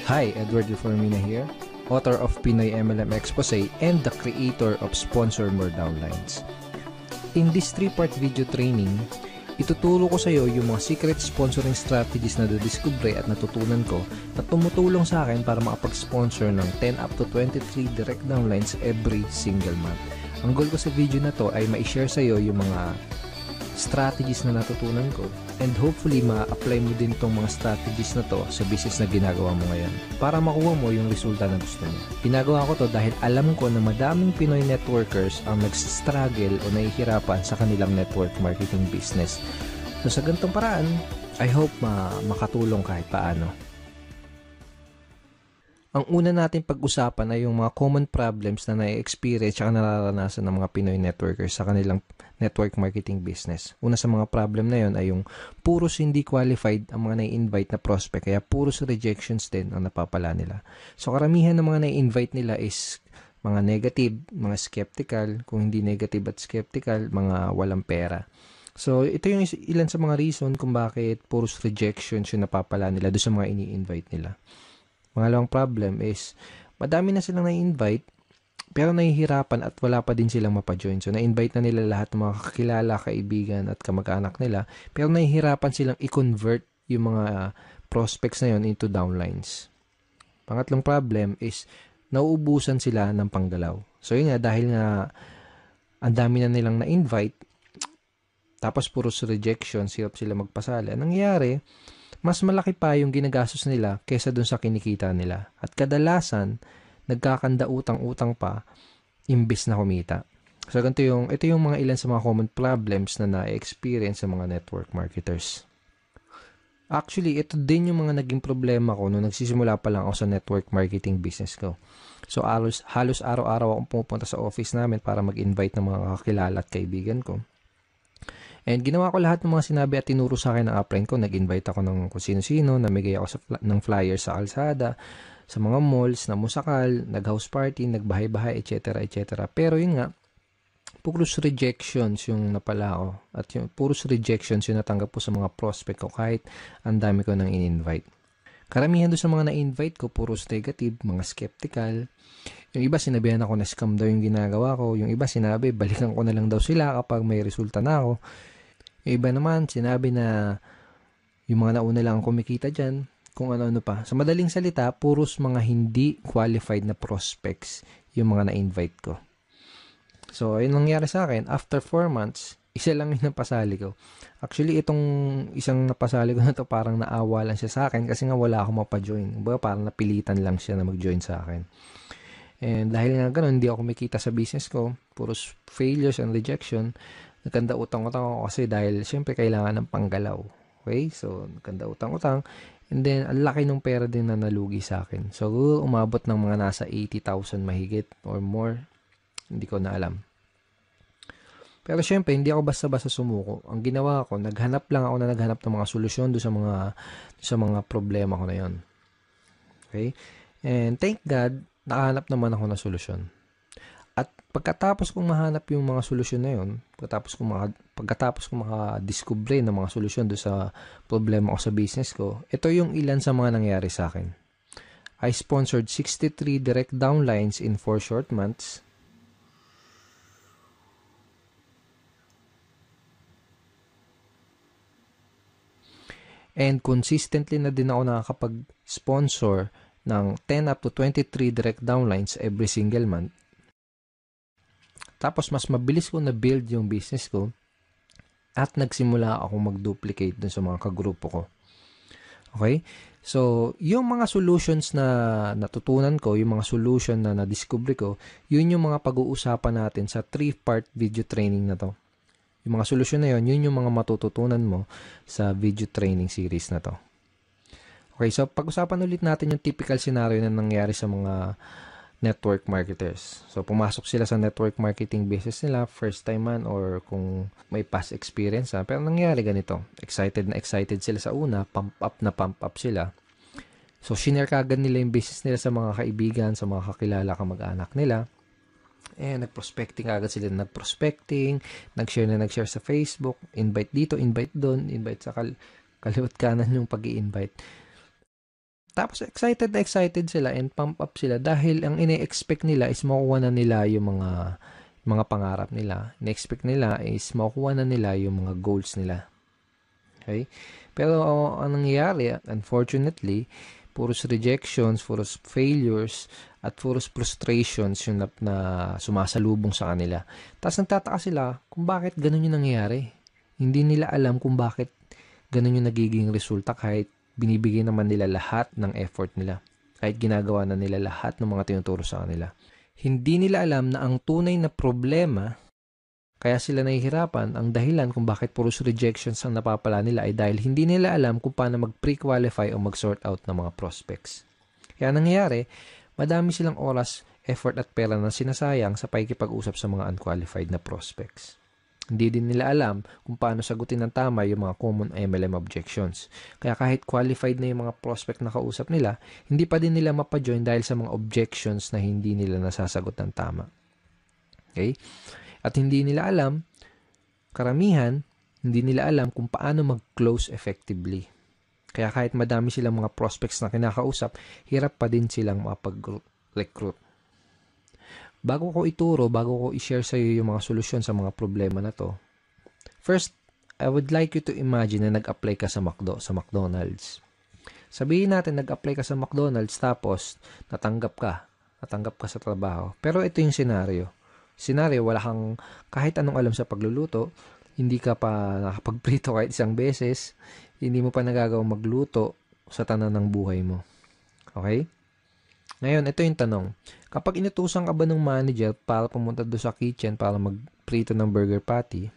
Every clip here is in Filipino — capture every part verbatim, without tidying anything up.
Hi, Edward Reformina here, author of Pinoy M L M Expose and the creator of Sponsor More Downlines. In this three-part video training, ituturo ko sa iyo yung mga secret sponsoring strategies na nadiskubre at natutunan ko na tumutulong sa akin para makapag-sponsor ng ten up to twenty-three direct downlines every single month. Ang goal ko sa video na to ay ma-share sa iyo yung mga strategies na natutunan ko and hopefully ma-apply mo din tong mga strategies na to sa business na ginagawa mo ngayon para makuha mo yung resulta na gusto mo. Ginagawa ko to dahil alam ko na madaming Pinoy networkers ang nagsistruggle o nahihirapan sa kanilang network marketing business. So sa ganitong paraan, I hope ma makatulong kahit paano. Ang una natin pag-usapan ay yung mga common problems na na-experience at nararanasan ng mga Pinoy networkers sa kanilang network marketing business. Una sa mga problem na yon ay yung puros hindi qualified ang mga na-invite na prospect, kaya puros rejections din ang napapala nila. So karamihan ng mga na-invite nila is mga negative, mga skeptical, kung hindi negative at skeptical, mga walang pera. So ito yung ilan sa mga reason kung bakit puros rejections yung napapala nila doon sa mga ini-invite nila. Pangalawang problem is, madami na silang na-invite, pero nahihirapan at wala pa din silang mapajoin. So, na-invite na nila lahat ng mga kakilala, kaibigan at kamag-anak nila, pero nahihirapan silang i-convert yung mga prospects na yun into downlines. Pangatlong problem is, nauubusan sila ng panggalaw. So, yun nga, dahil nga, ang dami na nilang na-invite, tapos puros rejection, hirap sila magpasali. Anong nangyayari? Mas malaki pa yung ginagastos nila kaysa dun sa kinikita nila. At kadalasan, nagkakanda utang-utang pa imbis na kumita. So, ganito yung, ito yung mga ilan sa mga common problems na na-experience sa mga network marketers. Actually, ito din yung mga naging problema ko nung nagsisimula pa lang ako sa network marketing business ko. So, halos, halos araw-araw akong pupunta sa office namin para mag-invite ng mga kakilala at kaibigan ko. And ginawa ko lahat ng mga sinabi at tinuro sa akin ng upline ko. Nag-invite ako ng kung sino-sino, namigay ako sa, ng flyer sa kalsada, sa mga malls, na musakal, nag-house party, nagbahay-bahay, et cetera, et cetera. Pero yun nga, puros rejections yung napala ko. At yung puros rejections yung natanggap ko sa mga prospect ko kahit ang dami ko nang in-invite. Karamihan doon sa mga na-invite ko, puros negative, mga skeptical. Yung iba sinabihan ako na scam daw yung ginagawa ko. Yung iba sinabi, balikan ko na lang daw sila kapag may resulta na ako. Yung iba naman, sinabi na yung mga nauna lang kumikita dyan, kung ano-ano pa. Sa madaling salita, puros mga hindi qualified na prospects yung mga na-invite ko. So, yun nangyari sa akin. After four months, isa lang yung napasali ko. Actually, itong isang napasali ko na to parang naawa lang siya sa akin kasi nga wala akong mapajoin. Baga, parang napilitan lang siya na mag-join sa akin. And dahil nga ganun, hindi ako kumikita sa business ko. Puros failures and rejection. Nagkanda utang-utang ako kasi dahil syempre kailangan ng panggalaw. Okay? So, nagkanda utang-utang. And then, ang laki ng pera din na nalugi sa akin. So, umabot ng mga nasa eighty thousand mahigit or more. Hindi ko na alam. Pero syempre, hindi ako basta-basta sumuko. Ang ginawa ko, naghanap lang ako na naghanap ng mga solusyon do sa mga sa mga problema ko na yon. Okay? And thank God, nakahanap naman ako ng solusyon. At pagkatapos kong mahanap yung mga solusyon na yun, pagkatapos kong, maka, pagkatapos kong makadiscover ng mga solusyon do sa problema ko sa business ko, ito yung ilan sa mga nangyari sa akin. I sponsored sixty-three direct downlines in four short months. And consistently na din ako nakakapag-sponsor ng ten up to twenty-three direct downlines every single month. Tapos, mas mabilis ko na-build yung business ko at nagsimula ako mag-duplicate dun sa mga kagrupo ko. Okay? So, yung mga solutions na natutunan ko, yung mga solution na na-discover ko, yun yung mga pag-uusapan natin sa three-part video training na to. Yung mga solusyon na yun, yun yung mga matututunan mo sa video training series na to. Okay, so pag-usapan ulit natin yung typical scenario na nangyari sa mga network marketers. So, pumasok sila sa network marketing business nila, first time man or kung may past experience ha. Pero nangyari ganito, excited na excited sila sa una, pump up na pump up sila. So, shinare kagad nila yung business nila sa mga kaibigan, sa mga kakilala, kamag-anak nila. Eh, nag-prospecting agad sila, nag-prospecting, nag-share na nag-share sa Facebook, invite dito, invite doon, invite sa kal kaliwat kanan yung pag-i-invite. Tapos excited na excited sila and pump up sila dahil ang ine-expect nila is makuha na nila yung mga mga pangarap nila. Ine-expect nila is makuha na nila yung mga goals nila. Okay? Pero uh, ang nangyayari, unfortunately, puros rejections, puros failures, at puros frustrations yung na, na sumasalubong sa kanila. Tapos nagtataka sila kung bakit ganun yung nangyayari. Hindi nila alam kung bakit ganun yung nagiging resulta kahit binibigay naman nila lahat ng effort nila. Kahit ginagawa na nila lahat ng mga tinuturo sa kanila. Hindi nila alam na ang tunay na problema, kaya sila nahihirapan, ang dahilan kung bakit puros rejections ang napapala nila ay dahil hindi nila alam kung paano mag-pre-qualify o mag-sort out ng mga prospects. Kaya nangyayari, madami silang oras, effort at pera na sinasayang sa pakikipag-usap sa mga unqualified na prospects. Hindi din nila alam kung paano sagutin ng tama yung mga common M L M objections. Kaya kahit qualified na yung mga prospect na kausap nila, hindi pa din nila mapajoin dahil sa mga objections na hindi nila nasasagot ng tama. Okay? At hindi nila alam, karamihan, hindi nila alam kung paano mag-close effectively. Kaya kahit madami silang mga prospects na kinakausap, hirap pa din silang makapag-recruit. Bago ko ituro, bago ko i-share sa iyo yung mga solusyon sa mga problema na to, first, I would like you to imagine na nag-apply ka sa McDo, sa McDonald's. Sabihin natin, nag-apply ka sa McDonald's tapos natanggap ka. Natanggap ka sa trabaho. Pero ito yung scenario. Scenario, wala kang kahit anong alam sa pagluluto, hindi ka pa nakapagprito kahit isang beses, hindi mo pa nagagawang magluto sa tanan ng buhay mo. Okay? Ngayon, ito yung tanong. Kapag inutusan ka ba ng manager para pumunta doon sa kitchen para magprito ng burger patty,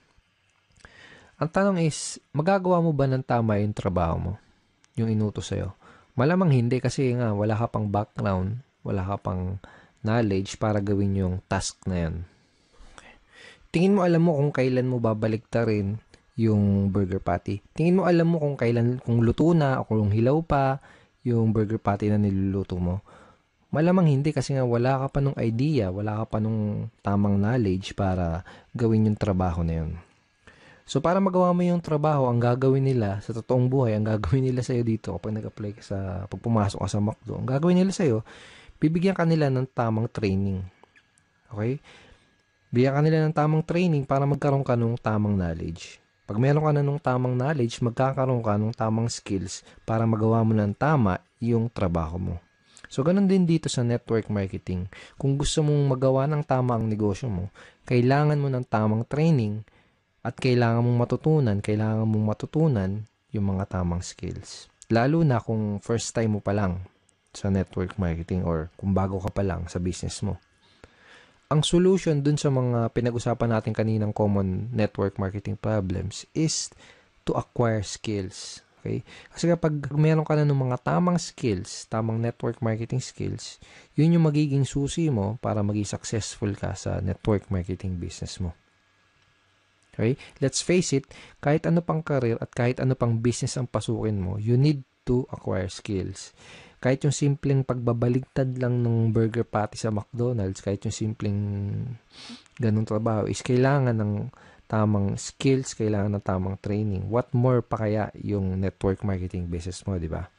ang tanong is, magagawa mo ba ng tama yung trabaho mo? Yung inutos sa'yo? Malamang hindi kasi nga wala ka pang background, wala ka pang knowledge para gawin yung task na yan. Okay. Tingin mo alam mo kung kailan mo babaliktarin yung burger patty. Tingin mo alam mo kung kailan, kung luto na o kung hilaw pa yung burger patty na niluluto mo. Malamang hindi kasi nga wala ka pa nung idea, wala ka pa nung tamang knowledge para gawin yung trabaho na yun. So, para magawa mo yung trabaho, ang gagawin nila sa totoong buhay, ang gagawin nila sa'yo dito kapag nag-apply ka sa, pag pumasok ka sa McDo, ang gagawin nila sa'yo, bibigyan ka nila ng tamang training. Okay? Bigyan ka nila ng tamang training para magkaroon ka ng tamang knowledge. Pag meron ka na ng tamang knowledge, magkakaroon ka ng tamang skills para magawa mo ng tama yung trabaho mo. So, ganun din dito sa network marketing. Kung gusto mong magawa ng tama ang negosyo mo, kailangan mo ng tamang training at kailangan mong matutunan, kailangan mong matutunan yung mga tamang skills. Lalo na kung first time mo pa lang sa network marketing or kung bago ka pa lang sa business mo. Ang solution dun sa mga pinag-usapan natin kaninang common network marketing problems is to acquire skills. Okay? Kasi kapag meron ka na ng mga tamang skills, tamang network marketing skills, yun yung magiging susi mo para maging successful ka sa network marketing business mo. Okay? Let's face it, kahit ano pang career at kahit ano pang business ang pasukin mo, you need to acquire skills. Kahit yung simpleng pagbabaligtad lang ng burger patty sa McDonald's, kahit yung simpleng ganung trabaho, is kailangan ng tamang skills, kailangan ng tamang training. What more pa kaya yung network marketing business mo, di ba?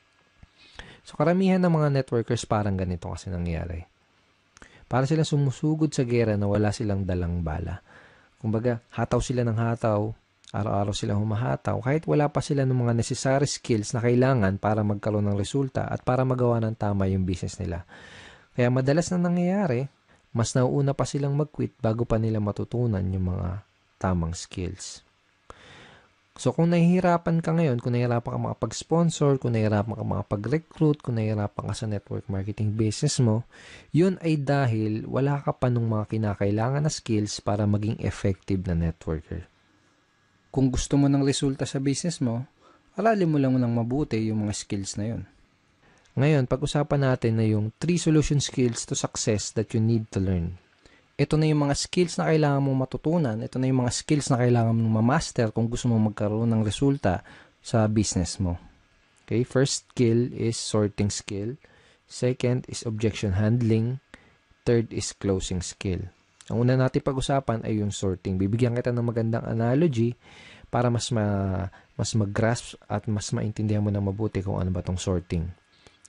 So, karamihan ng mga networkers parang ganito kasi nangyayari. Para silang sumusugod sa gera na wala silang dalang bala. Kumbaga, hataw sila ng hataw, araw-araw silang humahataw, kahit wala pa sila ng mga necessary skills na kailangan para magkaroon ng resulta at para magawa ng tama yung business nila. Kaya madalas na nangyayari, mas nauuna pa silang mag-quit bago pa nila matutunan yung mga tamang skills. So, kung nahihirapan ka ngayon, kung nahihirapan ka makapag-sponsor, kung nahihirapan ka makapag-recruit, kung nahihirapan ka sa network marketing business mo, yun ay dahil wala ka pa nung mga kinakailangan na skills para maging effective na networker. Kung gusto mo ng resulta sa business mo, aralin mo lang ng mabuti yung mga skills na yun. Ngayon, pag-usapan natin na yung three solution skills to success that you need to learn. Ito na yung mga skills na kailangan mong matutunan. Ito na yung mga skills na kailangan mong ma-master kung gusto mong magkaroon ng resulta sa business mo. Okay, first skill is sorting skill. Second is objection handling. Third is closing skill. Ang una natin pag-usapan ay yung sorting. Bibigyan kita ng magandang analogy para mas ma, mas mag-grasp at mas maintindihan mo na mabuti kung ano ba tong sorting.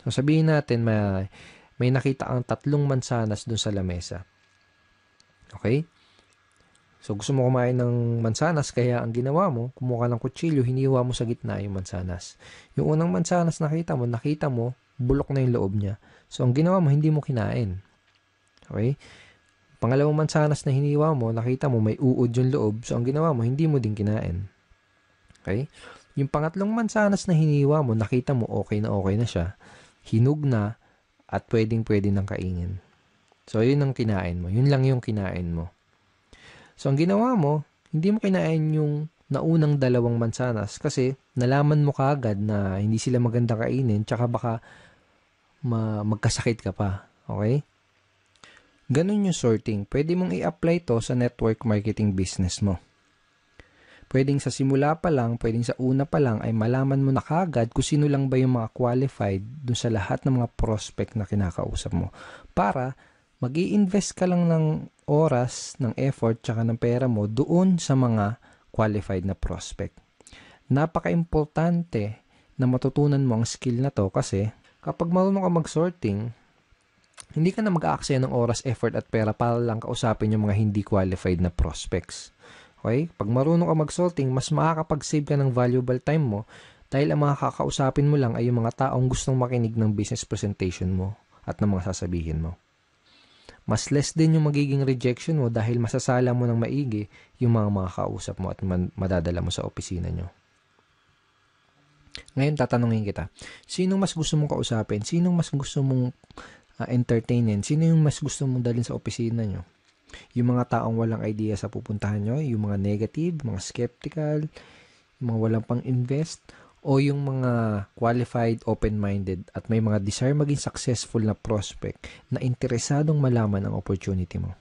So sabihin natin may, may nakita kang tatlong mansanas dun sa lamesa. Okay? So gusto mo kumain ng mansanas, kaya ang ginawa mo, kumuha ka ng kutsilyo, hiniwa mo sa gitna yung mansanas. Yung unang mansanas nakita mo, nakita mo, bulok na yung loob niya. So ang ginawa mo, hindi mo kinain. Okay? Pangalawang mansanas na hiniwa mo, nakita mo may uod yung loob. So ang ginawa mo, hindi mo din kinain. Okay? Yung pangatlong mansanas na hiniwa mo, nakita mo okay na okay na siya. Hinug na at pwedeng-pwede nang kainin. So yun ang kinain mo. Yun lang yung kinain mo. So ang ginawa mo, hindi mo kinain yung naunang dalawang mansanas kasi nalaman mo kaagad na hindi sila maganda kainin tsaka baka ma- magkasakit ka pa. Okay? Ganun yung sorting. Pwede mong i-apply to sa network marketing business mo. Pwedeng sa simula pa lang, pwedeng sa una pa lang ay malaman mo na kagad kung sino lang ba yung mga qualified dun sa lahat ng mga prospect na kinakausap mo. Para mag-i-invest ka lang ng oras, ng effort, tsaka ng pera mo doon sa mga qualified na prospect. Napaka-importante na matutunan mo ang skill na to kasi kapag marunong ka mag-sorting, hindi ka na mag-aaksaya ng oras, effort at pera para lang kausapin yung mga hindi qualified na prospects. Okay? Pag marunong ka mag-sorting, mas makakapag-save ka ng valuable time mo dahil ang mga kakausapin mo lang ay yung mga taong gustong makinig ng business presentation mo at ng mga sasabihin mo. Mas less din yung magiging rejection mo dahil masasala mo ng maigi yung mga makakausap mo at madadala mo sa opisina nyo. Ngayon, tatanungin kita, sinong mas gusto mong kausapin? Sinong mas gusto mong Uh, entertainin? Sino yung mas gusto mong dalhin sa opisina nyo? Yung mga taong walang idea sa pupuntahan nyo? Yung mga negative, mga skeptical, yung mga walang pang-invest? O yung mga qualified, open-minded at may mga desire maging successful na prospect na interesadong malaman ang opportunity mo?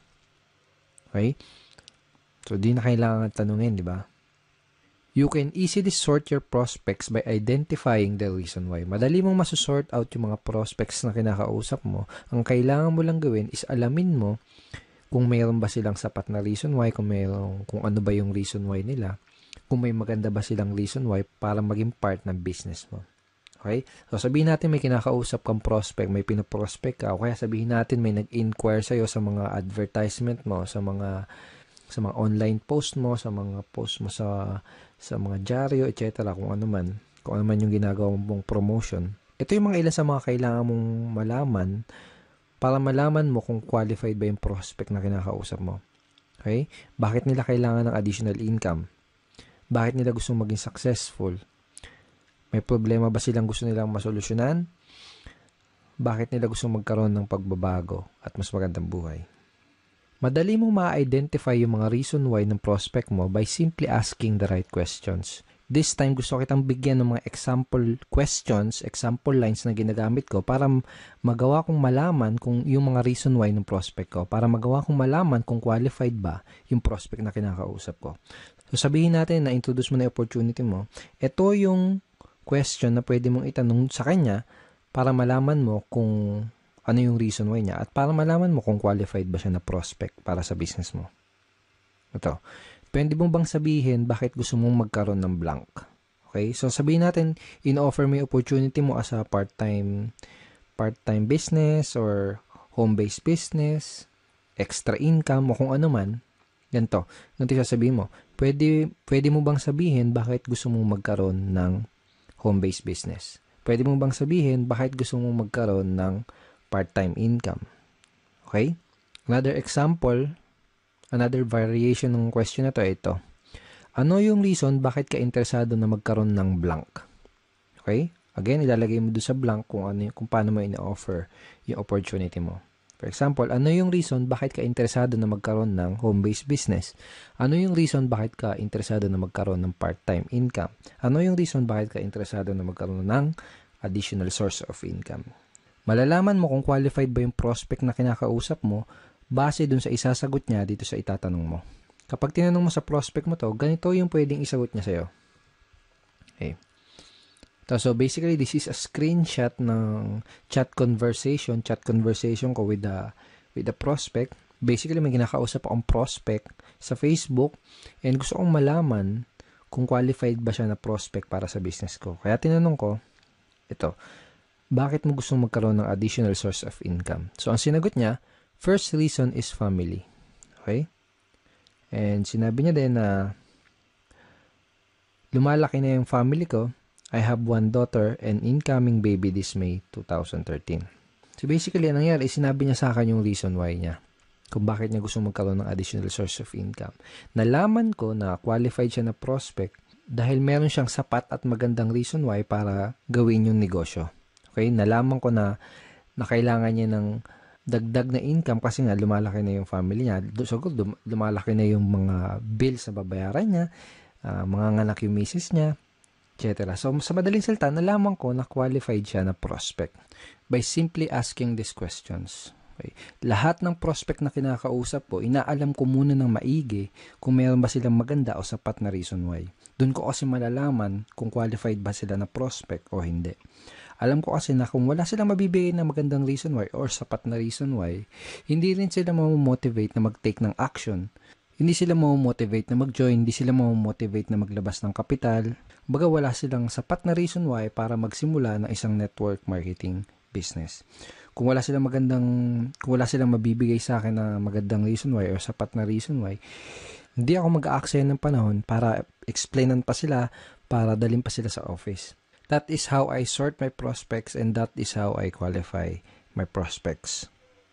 Okay? So, di na kailangan tanungin, di ba? You can easily sort your prospects by identifying the reason why. Madali mong masusort out yung mga prospects na kinakausap mo. Ang kailangan mo lang gawin is alamin mo kung mayroon ba silang sapat na reason why, kung mayroon, kung ano ba yung reason why nila, kung may maganda ba silang reason why para maging part ng business mo. Okay? So sabihin natin may kinakausap kang prospect, may pinoprospect ka, o kaya sabihin natin may nag-inquire sa'yo sa mga advertisement mo, sa mga sa mga online post mo, sa mga post mo sa sa mga dyaryo, et cetera, kung ano man, kung ano man yung ginagawa mong promotion. Ito yung mga ilan sa mga kailangan mong malaman para malaman mo kung qualified ba yung prospect na kinakausap mo. Okay? Bakit nila kailangan ng additional income? Bakit nila gusto maging successful? May problema ba silang gusto nilang masolusyonan? Bakit nila gusto magkaroon ng pagbabago at mas magandang buhay? Madali mong ma-identify yung mga reason why ng prospect mo by simply asking the right questions. This time, gusto kitang bigyan ng mga example questions, example lines na ginagamit ko para magawa kong malaman kung yung mga reason why ng prospect ko, para magawa kong malaman kung qualified ba yung prospect na kinakausap ko. So, sabihin natin na introduce mo na yung opportunity mo. Ito yung question na pwede mong itanong sa kanya para malaman mo kung ano yung reason why niya at para malaman mo kung qualified ba siya na prospect para sa business mo. Ito. Pwede mo bang sabihin bakit gusto mong magkaroon ng blank? Okay? So, sabihin natin, in-offer mo yung opportunity mo as a part-time part-time business or home-based business, extra income, o kung ano man. Ganito. Ganito sasabihin mo. Pwede, pwede mo bang sabihin bakit gusto mong magkaroon ng home-based business? Pwede mo bang sabihin bakit gusto mong magkaroon ng part-time income? Okay? Another example, another variation ng question na to ay ito. Ano yung reason bakit ka interesado na magkaroon ng blank? Okay? Again, ilalagay mo doon sa blank kung, ano, kung paano mo ina-offer yung opportunity mo. For example, ano yung reason bakit ka interesado na magkaroon ng home-based business? Ano yung reason bakit ka interesado na magkaroon ng part-time income? Ano yung reason bakit ka interesado na magkaroon ng additional source of income? Malalaman mo kung qualified ba yung prospect na kinakausap mo base dun sa isasagot niya dito sa itatanong mo. Kapag tinanong mo sa prospect mo to, ganito yung pwedeng isagot niya sa'yo. Okay. So basically, this is a screenshot ng chat conversation, chat conversation ko with the, with the prospect. Basically, may kinakausap akong prospect sa Facebook and gusto kong malaman kung qualified ba siya na prospect para sa business ko. Kaya tinanong ko, ito, bakit mo gustong magkaroon ng additional source of income? So, ang sinagot niya, first reason is family. Okay? And sinabi niya din na lumalaki na yung family ko. I have one daughter and incoming baby this May twenty thirteen. So, basically, ang nangyari, sinabi niya sa akin yung reason why niya. Kung bakit niya gusto magkaroon ng additional source of income. Nalaman ko na qualified siya na prospect dahil meron siyang sapat at magandang reason why para gawin yung negosyo. Okay? Nalaman ko na, na kailangan niya ng dagdag na income kasi nga lumalaki na yung family niya. So, lumalaki na yung mga bills na babayaran niya, uh, mga nganak yung misis niya, et cetera. So, sa madaling salita, nalaman ko na qualified siya na prospect by simply asking these questions. Okay. Lahat ng prospect na kinakausap ko, inaalam ko muna ng maigi kung meron ba silang maganda o sapat na reason why. Doon ko kasi malalaman kung qualified ba sila na prospect o hindi. Alam ko kasi na kung wala silang mabibigay na magandang reason why or sapat na reason why, hindi rin sila mamomotivate na mag-take ng action. Hindi sila mamomotivate na mag-join, hindi sila mamomotivate na maglabas ng kapital. Baga wala silang sapat na reason why para magsimula ng isang network marketing business. Kung wala silang magandang, kung wala silang mabibigay sa akin na magandang reason why or sapat na reason why, hindi ako mag-aaksaya ng panahon para explainan pa sila, para dalhin pa sila sa office. That is how I sort my prospects and that is how I qualify my prospects.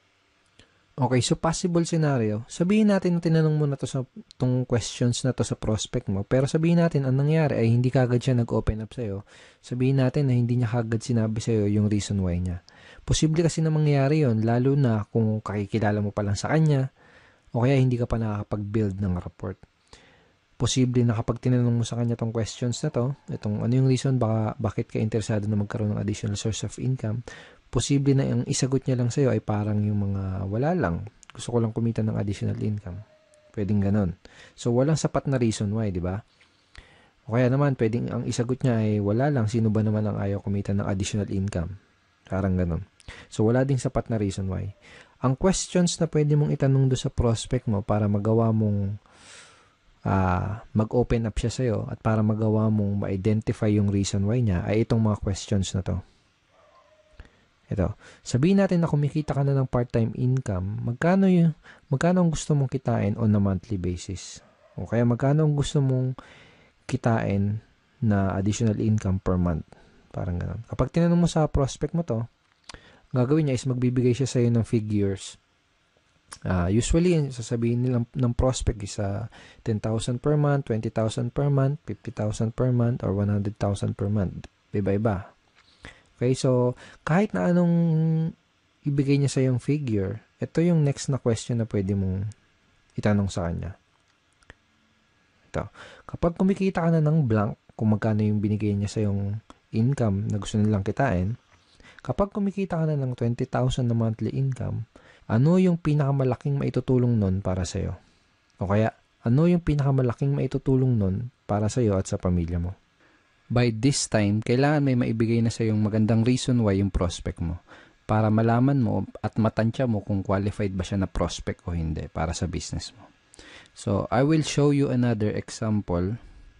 Okay, so possible scenario, sabihin natin na tinanong mo na to sa tong questions na to sa prospect mo, pero sabihin natin ang nangyari ay hindi kagad siya nag-open up sa'yo. Sabihin natin na hindi niya kagad sinabi sa'yo yung reason why niya. Posible kasi na mangyari yon, lalo na kung kakikilala mo pa lang sa kanya o kaya hindi ka pa nakakapag-build ng rapport. Posible na kapag tinanong mo sa kanya tong questions na to, itong ano yung reason baka, bakit ka interesado na magkaroon ng additional source of income, posible na yung isagot niya lang sa'yo ay parang yung mga wala lang. Gusto ko lang kumita ng additional income. Pwedeng ganon. So, walang sapat na reason why, di ba? O kaya naman, pwedeng ang isagot niya ay wala lang. Sino ba naman ang ayaw kumita ng additional income? Parang ganon. So, wala ding sapat na reason why. Ang questions na pwede mong itanong do sa prospect mo para magawa mong uh, mag-open up siya sa'yo at para magawa mong ma-identify yung reason why niya ay itong mga questions na to. Ito, sabihin natin na kumikita ka na ng part-time income, magkano yung, magkano ang gusto mong kitain on a monthly basis? O kaya magkano ang gusto mong kitain na additional income per month? Parang gano'n. Kapag tinanong mo sa prospect mo to, gagawin niya is magbibigay siya sa'yo ng figures. Uh, usually, sasabihin nilang ng prospect is uh, ten thousand per month, twenty thousand per month, fifty thousand per month, or one hundred thousand per month. Iba-iba. Okay, so kahit na anong ibigay niya sa yung figure, ito yung next na question na pwede mong itanong sa kanya. Ito, kapag kumikita ka na ng blank, kung magkano yung binigay niya sa yung income na gusto nilang kitain, kapag kumikita ka na ng twenty thousand na monthly income, ano yung pinakamalaking maitutulong nun para sa'yo? O kaya, ano yung pinakamalaking maitutulong nun para sa'yo at sa pamilya mo? By this time, kailangan may maibigay na sa yung magandang reason why yung prospect mo para malaman mo at matansya mo kung qualified ba siya na prospect o hindi para sa business mo. So, I will show you another example.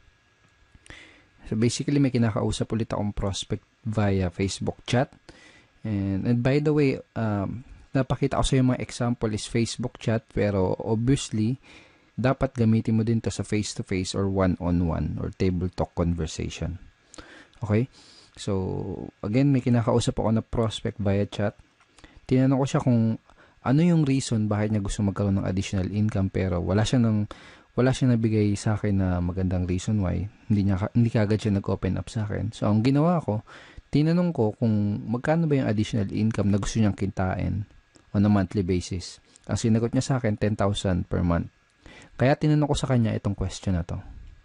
So, basically, may kinakausap ulit akong prospect via Facebook chat. And, and by the way, um, napakita ko sa yung mga example is Facebook chat, pero obviously, dapat gamitin mo din to sa face-to-face or one-on-one or table talk conversation. Okay? So, again, may kinakausap ako na prospect via chat. Tinanong ko siya kung ano yung reason bakit niya gusto magkaroon ng additional income pero wala siya nang wala siya nabigay sa akin na magandang reason why. Hindi niya hindi kaagad siya nag-open up sa akin. So, ang ginawa ko, tinanong ko kung magkano ba yung additional income na gusto niyang kitain on a monthly basis. Ang sinagot niya sa akin, ten thousand per month. Kaya tinanong ko sa kanya itong question na to.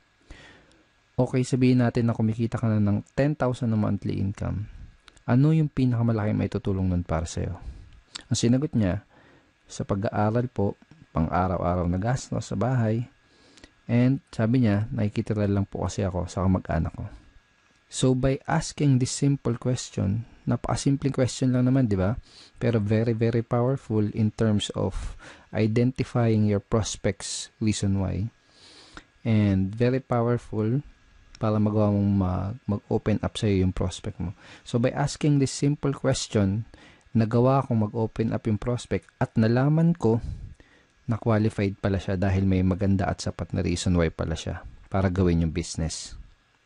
Okay, sabihin natin na kumikita ka na ng ten thousand na monthly income. Ano yung pinakamalaking maitutulong nun para sa'yo? Ang sinagot niya, sa pag-aaral po, pang-araw-araw na gastos sa bahay. And sabi niya, nakikitira lang po kasi ako sa kamag-anak ko. So, by asking this simple question, napakasimpleng question lang naman, di ba? Pero very, very powerful in terms of identifying your prospects reason why. And very powerful para magawa mong mag-open up sa'yo yung prospect mo. So, by asking this simple question, nagawa akong mag-open up yung prospect at nalaman ko na qualified pala siya dahil may maganda at sapat na reason why pala siya para gawin yung business.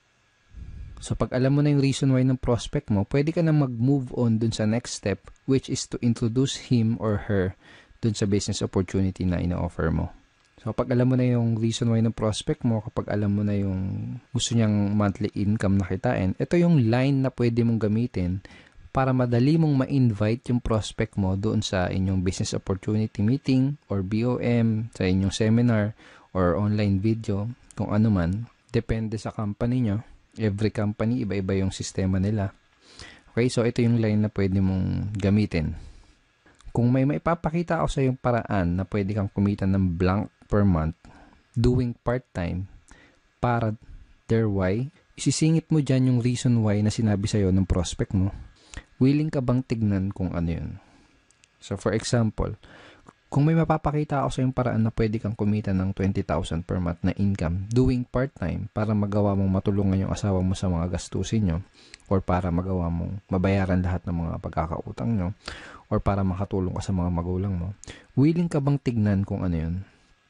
So, pag alam mo na yung reason why ng prospect mo, pwede ka na mag-move on dun sa next step, which is to introduce him or her dun sa business opportunity na ina-offer mo. So, kapag alam mo na yung reason why ng prospect mo, kapag alam mo na yung gusto niyang monthly income na kitain, ito yung line na pwede mong gamitin para madali mong ma-invite yung prospect mo doon sa inyong business opportunity meeting or B O M, sa inyong seminar or online video, kung ano man. Depende sa company nyo. Every company, iba-iba yung sistema nila. Okay, so ito yung line na pwede mong gamitin. Kung may maipapakita ako sa yung paraan na pwede kang kumita ng blank per month doing part-time para their why, isisingit mo dyan yung reason why na sinabi sa'yo ng prospect mo. Willing ka bang tignan kung ano yun? So, for example, kung may mapapakita ako sa yung paraan na pwede kang kumita ng twenty thousand per month na income doing part-time para magawa mong matulungan yung asawa mo sa mga gastusin nyo or para magawa mong mabayaran lahat ng mga pagkakautang nyo or para makatulong ka sa mga magulang mo, willing ka bang tignan kung ano yun?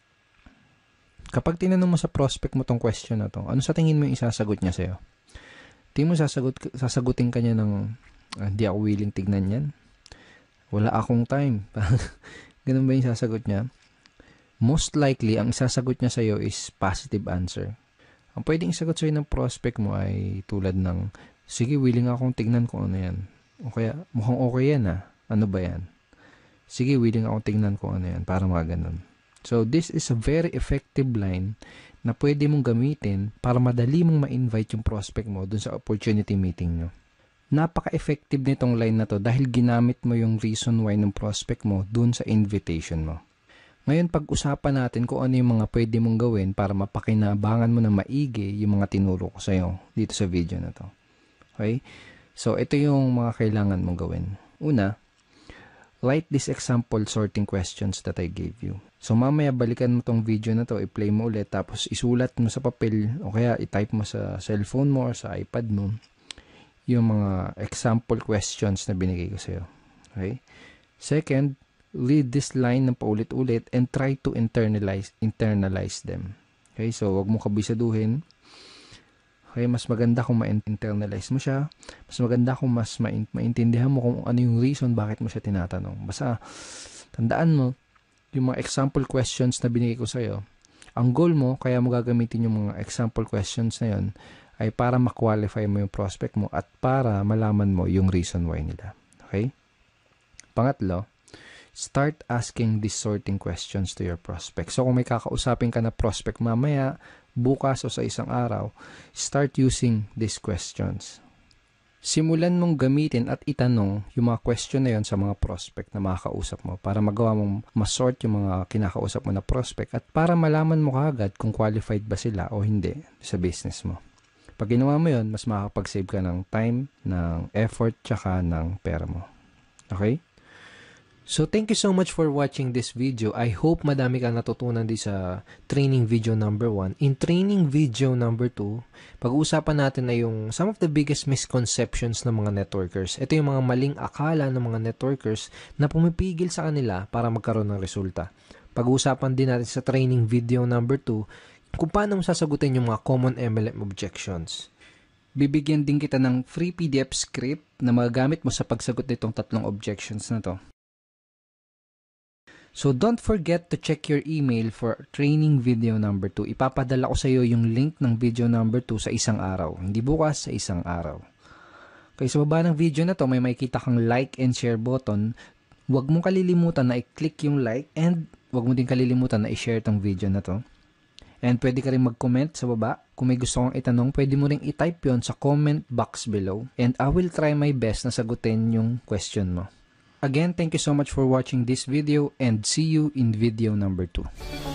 Kapag tinanong mo sa prospect mo tong question na to, ano sa tingin mo yung isasagot niya sa'yo? Tingin mo sasagot, sasagutin ka niya ng hindi ah, ako willing tignan yan? Wala akong time. Ganun ba yung sasagot niya? Most likely, ang sasagot niya sa'yo is positive answer. Ang pwedeng isagot sa'yo ng prospect mo ay tulad ng, sige, willing akong tignan kung ano yan. O kaya, mukhang okay yan ah. Ano ba yan? Sige, willing akong tignan kung ano yan. Para mga ganun. So, this is a very effective line na pwede mong gamitin para madali mong ma-invite yung prospect mo dun sa opportunity meeting nyo. Napaka-effective nitong line na to dahil ginamit mo yung reason why ng prospect mo dun sa invitation mo. Ngayon, pag-usapan natin kung ano yung mga pwede mong gawin para mapakinabangan mo na maigi yung mga tinuro ko sa'yo dito sa video na to. Okay? So, ito yung mga kailangan mong gawin. Una, write this example sorting questions that I gave you. So, mamaya balikan mo tong video na to, i-play mo ulit, tapos isulat mo sa papel o kaya i-type mo sa cellphone mo or sa iPad mo yung mga example questions na binigay ko sa'yo. Okay? Second, read this line ng paulit-ulit and try to internalize internalize them. Okay? So, wag mo kabisaduhin. Okay? Mas maganda kung ma-internalize mo siya. Mas maganda kung mas maintindihan mo kung ano yung reason bakit mo siya tinatanong. Basta, tandaan mo, yung mga example questions na binigay ko sa'yo, ang goal mo, kaya mo gagamitin yung mga example questions na yun, ay para ma-qualify mo yung prospect mo at para malaman mo yung reason why nila. Okay? Pangatlo, start asking these sorting questions to your prospect. So, kung may kakausapin ka na prospect mamaya, bukas o sa isang araw, start using these questions. Simulan mong gamitin at itanong yung mga question na yon sa mga prospect na makakausap mo para magawa mong masort yung mga kinakausap mo na prospect at para malaman mo kaagad kung qualified ba sila o hindi sa business mo. Pag ginawa mo yun, mas makakapag-save ka ng time, ng effort, tsaka ng pera mo. Okay? So, thank you so much for watching this video. I hope madami kang natutunan din sa training video number one. In training video number two, pag-uusapan natin na yung some of the biggest misconceptions ng mga networkers. Ito yung mga maling akala ng mga networkers na pumipigil sa kanila para magkaroon ng resulta. Pag-uusapan din natin sa training video number two, kung paano mo sasagutin yung mga common M L M objections. Bibigyan din kita ng free P D F script na magagamit mo sa pagsagot nitong tatlong objections na to. So, don't forget to check your email for training video number two. Ipapadala ko sa iyo yung link ng video number two sa isang araw. Hindi bukas, sa isang araw. Kaya sa baba ng video na to, may makikita kang like and share button. Huwag mong kalilimutan na i-click yung like and huwag mo din kalilimutan na i-share tong video na to. And pwede ka rin mag-comment sa baba. Kung may gusto kong itanong, pwede mo rin i-type yon sa comment box below. And I will try my best na sagutin yung question mo. Again, thank you so much for watching this video and see you in video number two.